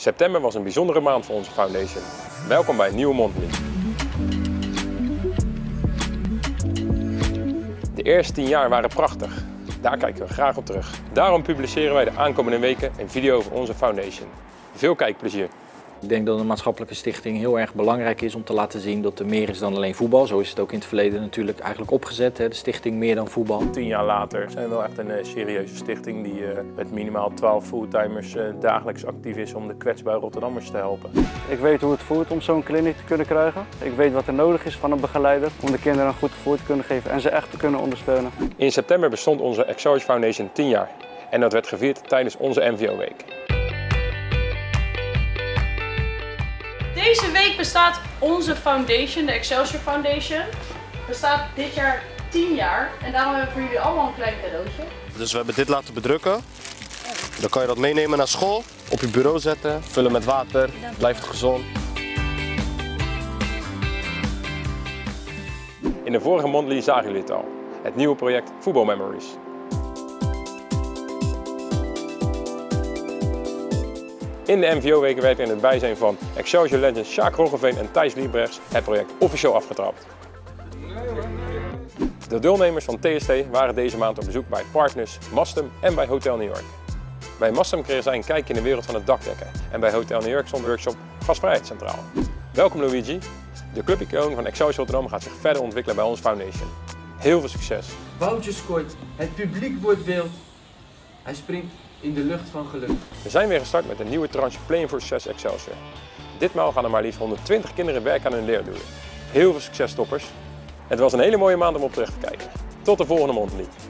September was een bijzondere maand voor onze foundation. Welkom bij een nieuwe Monthly. De eerste 10 jaar waren prachtig. Daar kijken we graag op terug. Daarom publiceren wij de aankomende weken een video over onze foundation. Veel kijkplezier! Ik denk dat een maatschappelijke stichting heel erg belangrijk is om te laten zien dat er meer is dan alleen voetbal. Zo is het ook in het verleden natuurlijk eigenlijk opgezet, hè? De stichting Meer dan Voetbal. 10 jaar later zijn we wel echt een serieuze stichting die met minimaal 12 fulltimers dagelijks actief is om de kwetsbare Rotterdammers te helpen. Ik weet hoe het voelt om zo'n kliniek te kunnen krijgen. Ik weet wat er nodig is van een begeleider om de kinderen een goed gevoel te kunnen geven en ze echt te kunnen ondersteunen. In september bestond onze Excelsior Foundation 10 jaar en dat werd gevierd tijdens onze MVO-week. Deze week bestaat onze foundation, de Excelsior Foundation, bestaat dit jaar 10 jaar en daarom hebben we voor jullie allemaal een klein cadeautje. Dus we hebben dit laten bedrukken. Dan kan je dat meenemen naar school, op je bureau zetten, vullen met water, blijft het gezond. In de vorige Monthly zagen jullie het al, het nieuwe project Football Memories. In de MVO-weken werd in het bijzijn van Excelsior Legends Sjaak Roggeveen en Thijs Liebrechts het project officieel afgetrapt. De deelnemers van TST waren deze maand op bezoek bij Partners, Mastem en bij Hotel New York. Bij Mastem kregen zij een kijkje in de wereld van het dakdekken en bij Hotel New York stond de workshop Gastvrijheid centraal. Welkom Luigi, de clubicoon van Excelsior Rotterdam gaat zich verder ontwikkelen bij onze foundation. Heel veel succes! Woutje scoort, het publiek wordt wild, hij springt in de lucht van geluk. We zijn weer gestart met een nieuwe tranche Playing for Success Excelsior. Ditmaal gaan er maar liefst 120 kinderen werken aan hun leerdoelen. Heel veel succes toppers! Het was een hele mooie maand om op terug te kijken. Tot de volgende Monthly.